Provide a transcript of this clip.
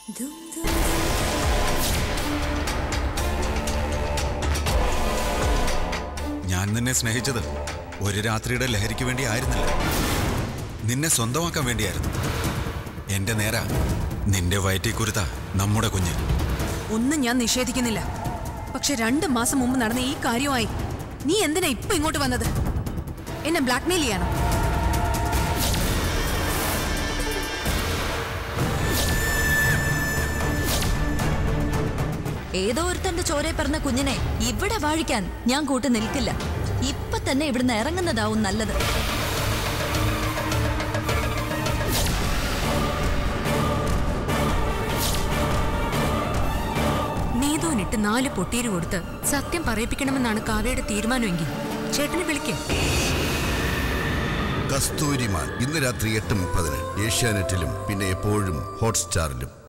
ഞാൻ നിന്നെ സ്നേഹിച്ചത് ഒരു രാത്രിയുടെ ലഹരിക്ക് വേണ്ടി ആയിരുന്നില്ല, നിന്നെ സ്വന്തമാക്കാൻ വേണ്ടിയായിരുന്നു. എന്റെ നേരാ നിന്റെ വയറ്റിൽ കുരുത്ത നമ്മുടെ കുഞ്ഞ്. ഒന്നും ഞാൻ നിഷേധിക്കുന്നില്ല. പക്ഷെ 2 മാസം മുമ്പ് നടന്ന ഈ കാര്യമായി നീ എന്തിനാ ഇപ്പൊ ഇങ്ങോട്ട് വന്നത്? എന്നെ ബ്ലാക്ക്മെയിൽ ചെയ്യാനോ? ഏതോ ഒരുത്തന്റെ ചോരയെ പറഞ്ഞ കുഞ്ഞിനെ ഇവിടെ വാഴിക്കാൻ ഞാൻ കൂട്ടു നിൽക്കില്ല. ഇപ്പൊ തന്നെ ഇവിടുന്ന് ഇറങ്ങുന്നതാവും നല്ലത്. നീതുവിനിട്ട് 4 പൊട്ടീര് കൊടുത്ത് സത്യം പറയിപ്പിക്കണമെന്നാണ് കാവ്യയുടെ തീരുമാനമെങ്കിൽ ചേട്ടനെ വിളിക്കും. കസ്തൂരിമാൻ ഇന്ന് രാത്രി 8:30 ഏഷ്യാനെറ്റിലും പിന്നെ എപ്പോഴും ഹോട്ട്സ്റ്റാറിലും.